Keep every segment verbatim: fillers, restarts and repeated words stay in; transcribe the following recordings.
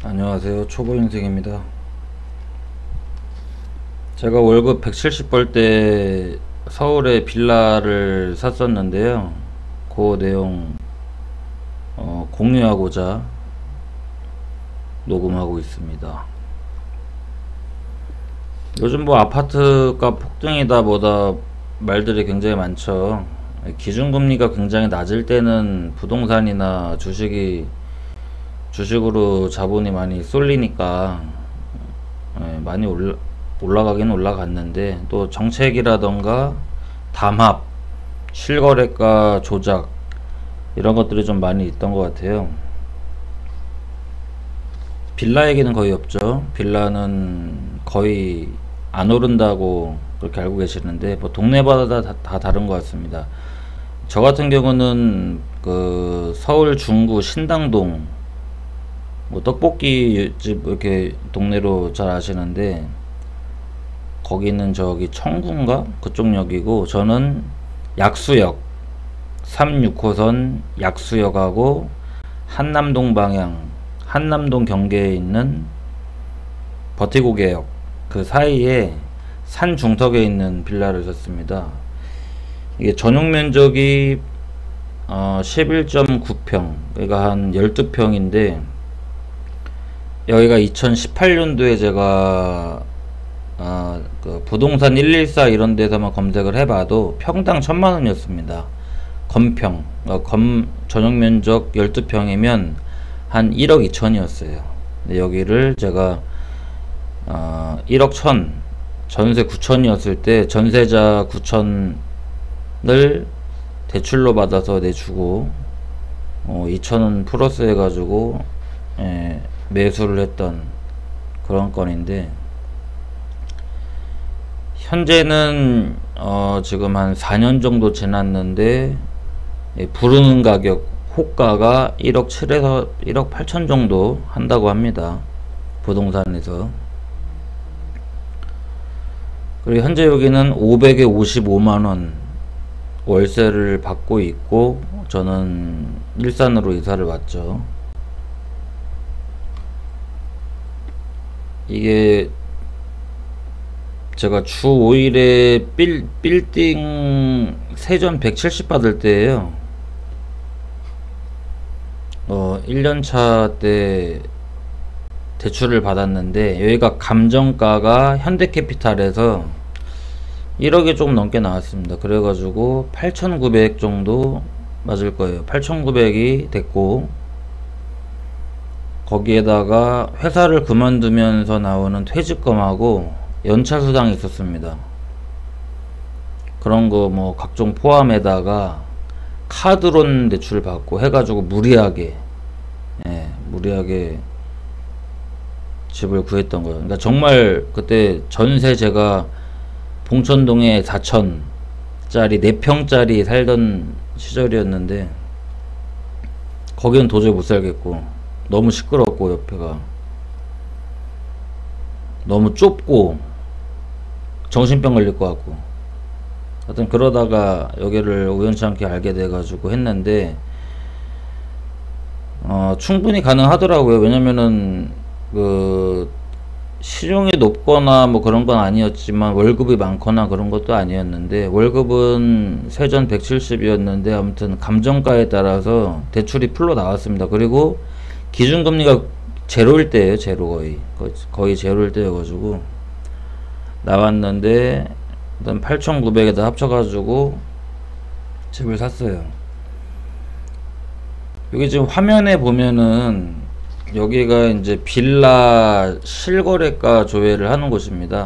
안녕하세요. 초보 인생입니다. 제가 월급 백칠십 벌 때 서울에 빌라를 샀었는데요. 그 내용 어, 공유하고자 녹음하고 있습니다. 요즘 뭐 아파트가 폭등이다 뭐다 말들이 굉장히 많죠. 기준금리가 굉장히 낮을 때는 부동산이나 주식이 주식으로 자본이 많이 쏠리니까 예, 많이 올라, 올라가긴 올라갔는데, 또 정책이라던가 담합, 실거래가 조작 이런 것들이 좀 많이 있던 것 같아요. 빌라 얘기는 거의 없죠. 빌라는 거의 안 오른다고 그렇게 알고 계시는데, 뭐 동네마다 다, 다 다른 것 같습니다. 저 같은 경우는 그 서울 중구 신당동, 뭐 떡볶이집 이렇게 동네로 잘 아시는데, 거기는 저기 청구인가 그쪽 역이고, 저는 약수역 삼십육 호선 약수역하고 한남동 방향, 한남동 경계에 있는 버티고개역 그 사이에 산 중턱에 있는 빌라를 샀습니다. 이게 전용 면적이 어 십일 점 구 평, 그러니까 한 십이 평인데, 여기가 이천십팔 년도에 제가 어, 그 부동산 일일사 이런 데서만 검색을 해봐도 평당 천만 원이었습니다. 건평, 어, 검 전용 면적 십이 평이면 한 일억 이천이었어요. 근데 여기를 제가 어, 일억 천, 전세 구천이었을 때 전세자 구천을 대출로 받아서 내주고 어, 이천 원 플러스 해가지고 예, 매수를 했던 그런 건인데, 현재는 어 지금 한 사 년 정도 지났는데, 예, 부르는 가격 호가가 일억 칠에서 일억 팔천 정도 한다고 합니다. 부동산에서. 그리고 현재 여기는 오백에 오십오만 원 월세를 받고 있고, 저는 일산으로 이사를 왔죠. 이게 제가 주 오 일에 빌, 빌딩 세전 백칠십 받을 때예요. 어, 일 년차 때 대출을 받았는데, 여기가 감정가가 현대캐피탈에서 일억이 조금 넘게 나왔습니다. 그래가지고 팔천구백 정도 맞을 거예요. 팔천구백이 됐고, 거기에다가 회사를 그만두면서 나오는 퇴직금하고 연차수당이 있었습니다. 그런 거 뭐 각종 포함에다가 카드론 대출 받고 해가지고 무리하게 예, 무리하게 집을 구했던 거예요. 그러니까 정말 그때 전세 제가 봉천동에 사천짜리 네 평짜리 살던 시절이었는데, 거기는 도저히 못 살겠고, 너무 시끄럽고 옆에가 너무 좁고 정신병 걸릴 것 같고, 하여튼 그러다가 여기를 우연찮게 알게 돼가지고 했는데, 어, 충분히 가능하더라고요. 왜냐면은 그 실용이 높거나 뭐 그런 건 아니었지만, 월급이 많거나 그런 것도 아니었는데, 월급은 세전 백칠십이었는데 아무튼 감정가에 따라서 대출이 풀로 나왔습니다. 그리고 기준금리가 제로일 때예요. 제로, 거의 거의, 거의 제로일 때여가지고 나왔는데, 일단 팔천구백에다 합쳐가지고 집을 샀어요. 여기 지금 화면에 보면은 여기가 이제 빌라 실거래가 조회를 하는 곳입니다.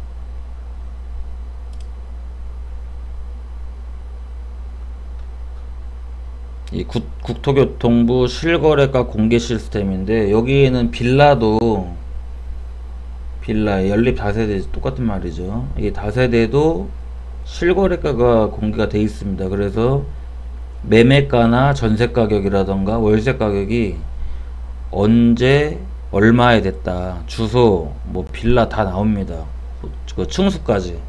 이 국, 국토교통부 실거래가 공개 시스템인데, 여기에는 빌라도, 빌라 연립 다세대 똑같은 말이죠. 이게 다세대도 실거래가가 공개가 돼 있습니다. 그래서 매매가나 전세 가격이라던가 월세 가격이 언제 얼마에 됐다, 주소, 뭐 빌라 다 나옵니다. 그 층수까지.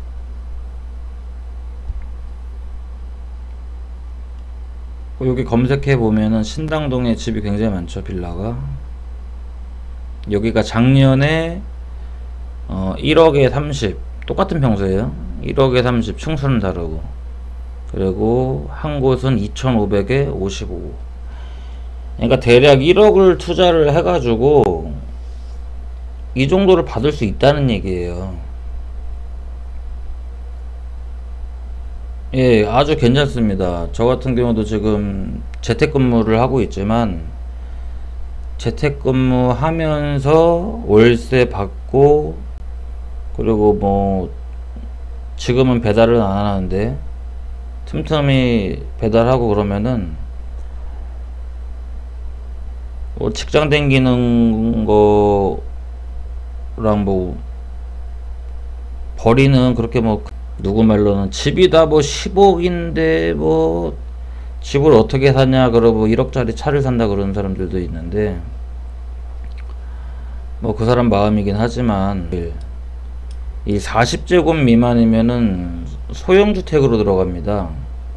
여기 검색해 보면은 신당동에 집이 굉장히 많죠. 빌라가 여기가 작년에 어, 일억에 삼십, 똑같은 평수예요. 일억에 삼십, 충수는 다르고, 그리고 한 곳은 이천오백에 오십오. 그러니까 대략 일억을 투자를 해가지고 이 정도를 받을 수 있다는 얘기예요. 예, 아주 괜찮습니다. 저 같은 경우도 지금 재택근무를 하고 있지만, 재택근무 하면서 월세 받고, 그리고 뭐 지금은 배달은 안 하는데 틈틈이 배달하고 그러면은 뭐 직장 다니는 거랑 뭐 벌이는 그렇게 뭐, 누구 말로는 집이다 뭐 십억인데 뭐 집을 어떻게 사냐 그러고 일억짜리 차를 산다 그러는 사람들도 있는데, 뭐 그 사람 마음이긴 하지만 이 사십 제곱 미만이면은 소형주택으로 들어갑니다.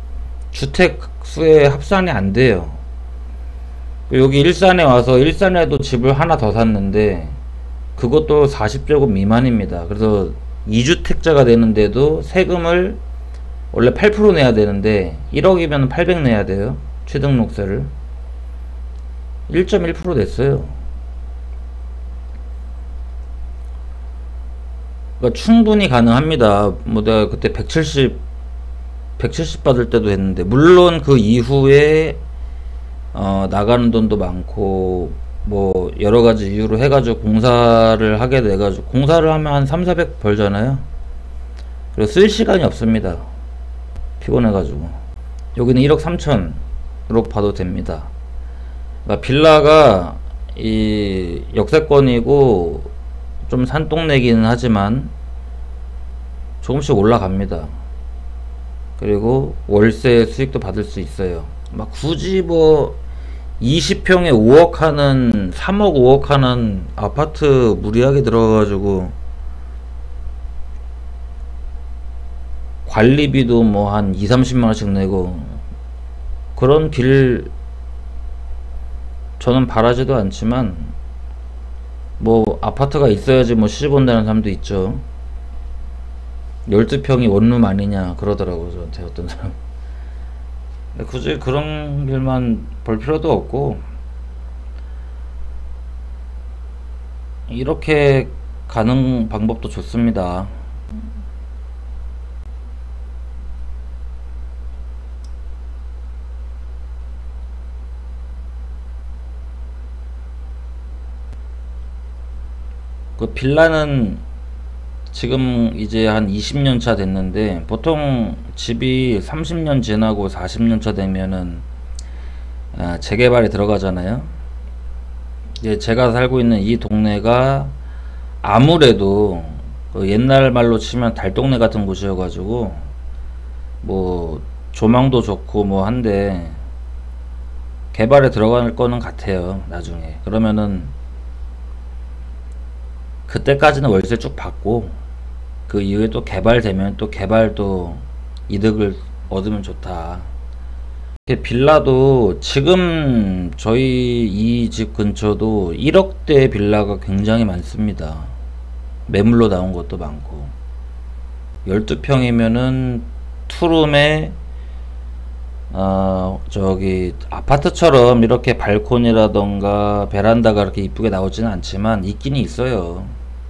주택수에 합산이 안 돼요. 여기 일산에 와서, 일산에도 집을 하나 더 샀는데 그것도 사십 제곱 미만입니다. 그래서 이 주택자가 되는데도 세금을 원래 팔 퍼센트 내야 되는데 일억이면 팔백 내야 돼요. 취등록세를 일 점 일 퍼센트 냈어요. 그러니까 충분히 가능합니다. 뭐 내가 그때 백칠십 백칠십 받을 때도 했는데, 물론 그 이후에 어 나가는 돈도 많고 뭐 여러가지 이유로 해가지고 공사를 하게 돼가지고, 공사를 하면 한 삼사백 벌잖아요. 그리고 쓸 시간이 없습니다. 피곤해가지고. 여기는 일억 삼천으로 봐도 됩니다. 그러니까 빌라가 이 역세권이고 좀 산동네기는 하지만 조금씩 올라갑니다. 그리고 월세 수익도 받을 수 있어요. 막 굳이 뭐 이십 평에 오억 하는, 삼억 오억 하는 아파트 무리하게 들어가가지고 관리비도 뭐 한 이, 삼십만 원씩 내고 그런 길 저는 바라지도 않지만, 뭐 아파트가 있어야지 뭐 시집 온다는 사람도 있죠. 열두 평이 원룸 아니냐 그러더라고요, 저한테 어떤 사람. 근데 굳이 그런 길만 볼 필요도 없고, 이렇게 가는 방법도 좋습니다. 그 빌라는 지금 이제 한 이십 년 차 됐는데, 보통 집이 삼십 년 지나고 사십 년 차 되면은 아, 재개발에 들어가잖아요. 이제 제가 살고 있는 이 동네가 아무래도 그 옛날 말로 치면 달동네 같은 곳이어가지고 뭐 조망도 좋고 뭐 한데 개발에 들어갈 거는 같아요, 나중에. 그러면은 그때까지는 월세 쭉 받고 그 이후에 또 개발되면 또 개발도 이득을 얻으면 좋다. 빌라도 지금 저희 이 집 근처도 일억대 빌라가 굉장히 많습니다. 매물로 나온 것도 많고, 열두 평이면은 투룸에 어 저기 아파트처럼 이렇게 발코니라던가 베란다가 이렇게 이쁘게 나오지는 않지만 있긴 있어요.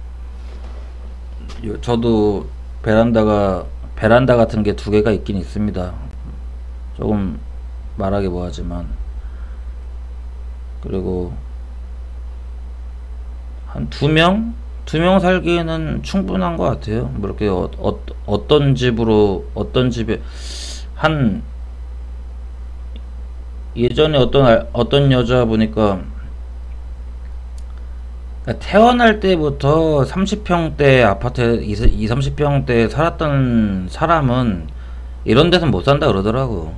요- 저도 베란다가 베란다 같은 게 두 개가 있긴 있습니다. 조금 말하기 뭐하지만. 그리고 한 두 명? 두 명 살기에는 충분한 것 같아요. 뭐 이렇게 어, 어, 어떤 집으로, 어떤 집에 한 예전에 어떤 알- 어떤 여자 보니까, 그러니까 태어날 때부터 삼십 평대 아파트, 이십, 삼십 평대 살았던 사람은 이런 데서 못 산다 그러더라고.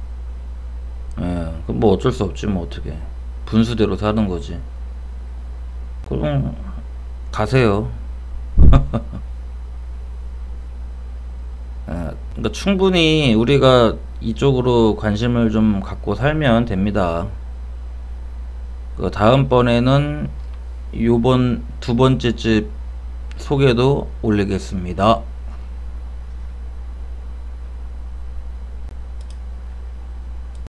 예, 그럼 뭐 어쩔 수 없지, 뭐 어떻게. 분수대로 사는 거지. 그럼 가세요. 예, 그러니까 충분히 우리가 이쪽으로 관심을 좀 갖고 살면 됩니다. 그 다음번에는 요번 두 번째 집 소개도 올리겠습니다.